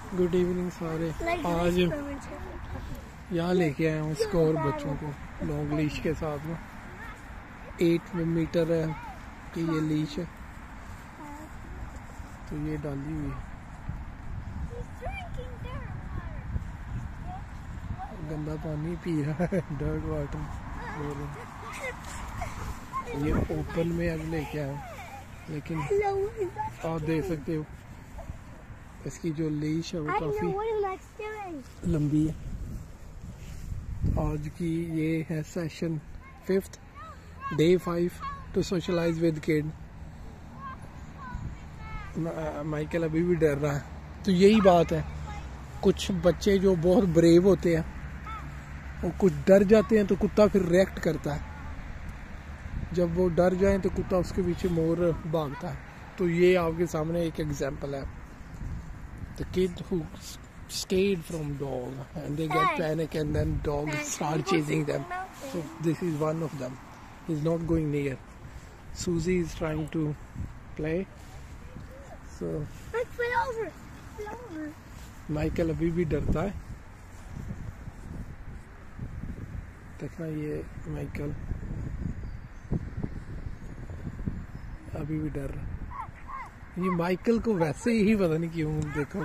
Good evening सारे। आज यहाँ लेके आया हूँ इसको और बच्चों को लॉन्ग लीश के साथ में। 8 मीटर है कि ये लीश है, तो ये डाली हुई है। गंदा पानी पी रहा है, डर्ट वाटर। ये ओपन में अब लेके आया, लेकिन आप देख सकते हो इसकी जो लीश है वो काफ़ी लंबी है। आज की ये है session 5th, day 5 to socialise with kid. Michael अभी भी डर रहा है, तो यही बात है, कुछ बच्चे जो बहुत ब्रेव होते हैं वो कुछ डर जाते हैं तो कुत्ता फिर रिएक्ट करता है। जब वो डर जाए तो कुत्ता उसके पीछे मोर भागता है। तो ये आपके सामने एक एग्जांपल है। The kid who stayed from dog and they get panic and then dog start chasing them. So this is one of them. He's not going near. Susie is trying to play. So Michael अभी भी डरता है। देखना ये Michael अभी भी डर रहा है। ये माइकल को वैसे ही पता नहीं क्यों, देखो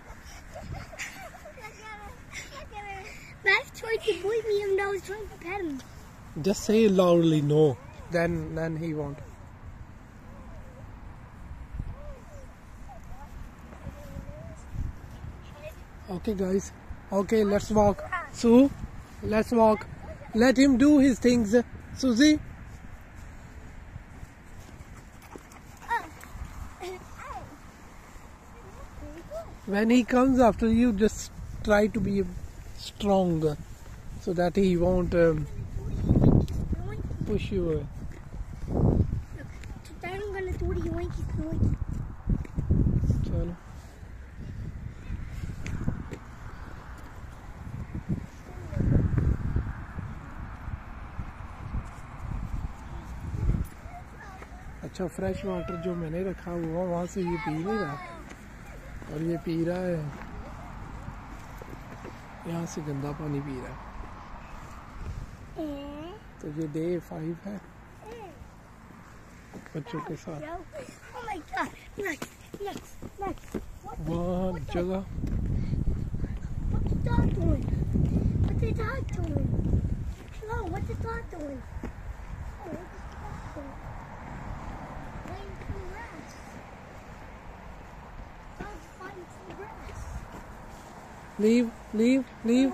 just say loudly no, then he won't. Okay guys, okay, let's walk. Sue, let's walk. Let him do his things. Susie, when he comes after you, just try to be strong so that he won't push you away. चलो अच्छा, fresh water जो मैंने रखा हुआ वहाँ से ये P नहीं रहा, और ये पी रहा है यहाँ से गंदा पानी पी रहा है। तो ये डे 5 है बच्चों के साथ। वहाँ जगह leave.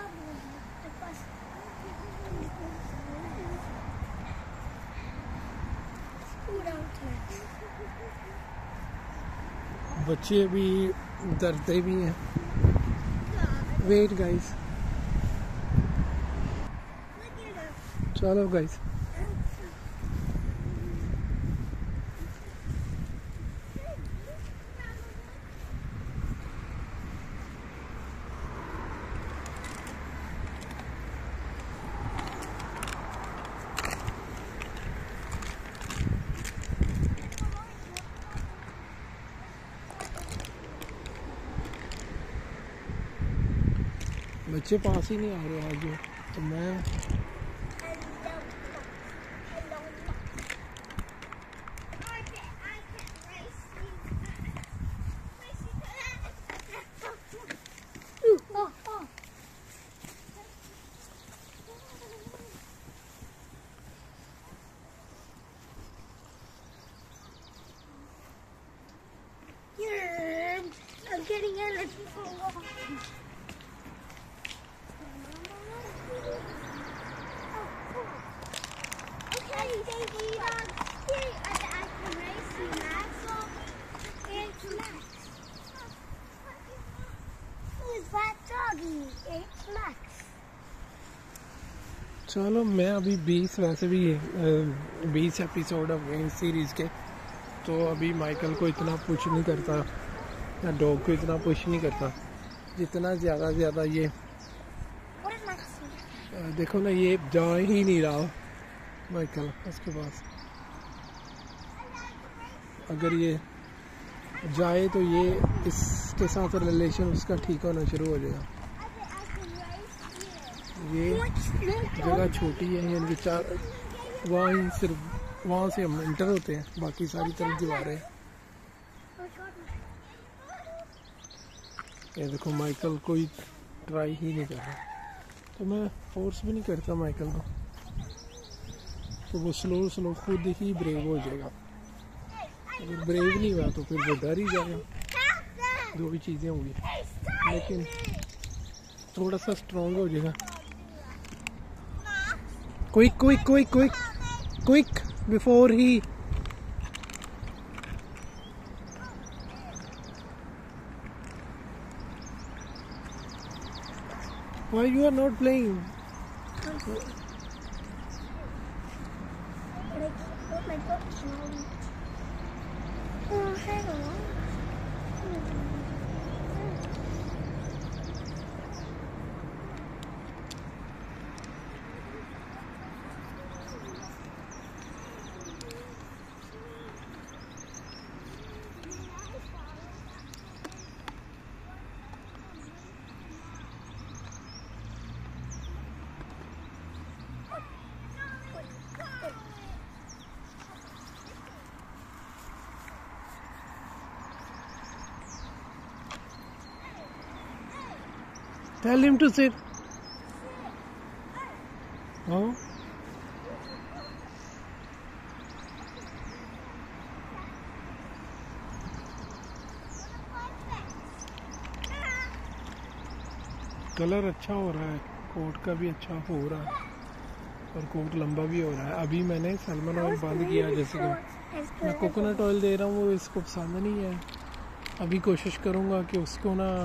बच्चे भी डरते भी हैं। वेट गाइस, चलो गाइस, बच्चे पास ही नहीं आ रहे आज, तो मैं I'm getting energy from चलो मैं अभी 20 वैसे भी 20 एपिसोड हो गए इस सीरीज़ के, तो अभी माइकल को इतना पुश नहीं करता या डॉग को इतना पुश नहीं करता जितना ज़्यादा ये देखो ना, ये जा ही नहीं रहा माइकल उसके पास। अगर ये जाए तो ये इसके साथ रिलेशन उसका ठीक होना शुरू हो जाएगा। ये जगह छोटी है, यानी कि 4 वहाँ सिर्फ वहाँ से हम इंटर होते हैं, बाकी सारी तरफ दीवारें। ये देखो माइकल कोई ट्राई ही नहीं कर रहा, तो मैं फोर्स भी नहीं करता माइकल को, तो वो स्लो खुद ही ब्रेव हो जाएगा। अगर ब्रेव नहीं हुआ तो फिर वो डर ही जाएगा, जो भी चीज़ें होंगी, लेकिन थोड़ा सा स्ट्रॉन्ग हो जाएगा। क्विक बिफोर ही why you are not playing? Tell him to sit. Oh. Colour अच्छा हो रहा है, कोट का भी अच्छा हो रहा है और कोट लंबा भी हो रहा है। अभी मैंने सलमन ऑयल बंद किया, जैसे कि मैं कोकोनट ऑयल दे रहा हूँ, वो इसको पसंद नहीं है। अभी कोशिश करूँगा कि उसको ना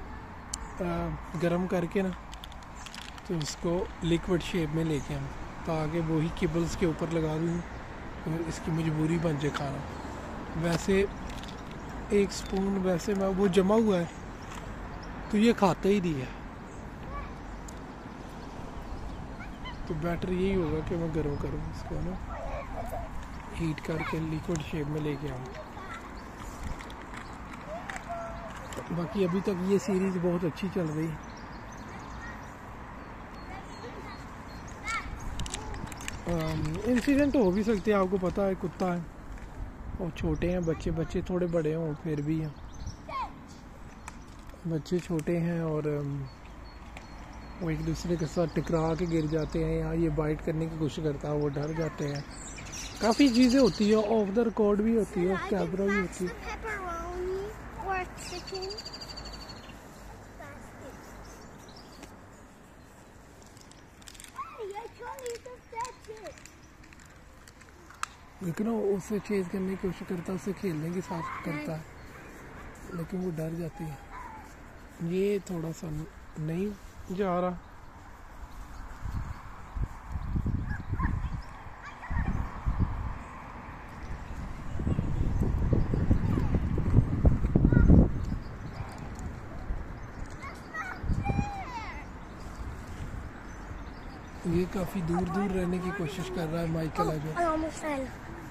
गरम करके ना तो उसको लिक्विड शेप में लेके आऊँ, ताकि वही किबल्स के ऊपर लगा दूँ और इसकी मजबूरी बन जाए खाना। वैसे 1 स्पून वैसे मैं वो जमा हुआ है तो ये खाता ही नहीं है, तो बेटर यही होगा कि मैं गर्म करूँ इसको ना, हीट करके लिक्विड शेप में लेके आऊँ। बाकी अभी तक ये सीरीज़ बहुत अच्छी चल रही है। इंसिडेंट हो भी सकते हैं, आपको पता है कुत्ता है और छोटे हैं बच्चे थोड़े बड़े हों फिर भी हैं, बच्चे छोटे हैं और वो एक दूसरे के साथ टकरा के गिर जाते हैं, या ये बाइट करने की कोशिश करता है, वो डर जाते हैं। काफ़ी चीज़ें होती है, ऑफ द रिकॉर्ड भी होती है, कैमरा भी होती है। लेकिन वो उससे चेज करने की कोशिश करता है, उससे खेलने की साथ करता है, लेकिन वो डर जाती है। ये थोड़ा सा नहीं जा रहा। ये काफ़ी दूर रहने की कोशिश कर रहा है माइकल अजय।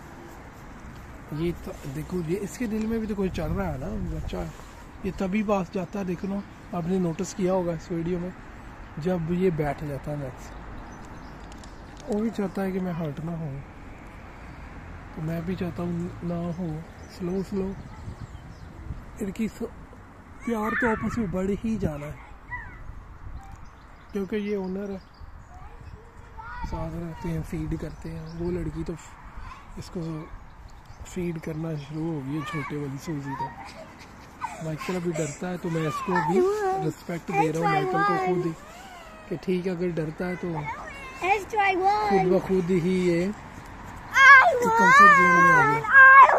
ये देखो, ये इसके दिल में भी तो कोई चल रहा है ना बच्चा। ये तभी पास जाता है, देखो ना, आपने नोटिस किया होगा इस वीडियो में, जब ये बैठ जाता है मैक्स, वो भी चाहता है कि मैं हर्ट ना हूँ, तो मैं भी चाहता हूँ ना हो। स्लो इनकी प्यार तो आपस में बढ़ ही जाना है, क्योंकि ये ओनर है, साथ रहते हैं, फीड करते हैं। वो लड़की तो इसको फीड करना शुरू हो गई है, छोटे वाली सूजी तो। माइकल अभी डरता है, तो मैं इसको भी रिस्पेक्ट दे रहा हूँ माइकल को खुद ही, कि ठीक है, अगर डरता है तो खुद ब खुद ही ये कंफर्ट जोन में आ गया।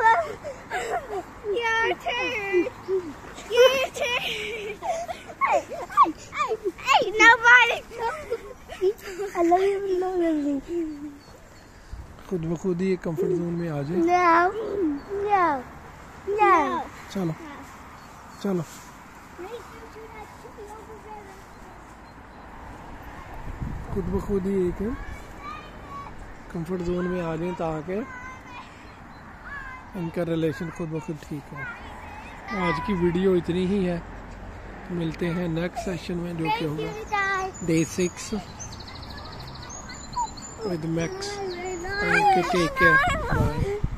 खुद ब खुद ही एक कंफर्ट जोन में आ जाए। चलो चलो, खुद ब खुद ही एक कंफर्ट जोन में आ जाए, ताकि इनका रिलेशन खुद ब खुद ठीक हो। आज की वीडियो इतनी ही है, मिलते हैं नेक्स्ट सेशन में जो कि होगा day 6 with Max. Okay, take care, bye.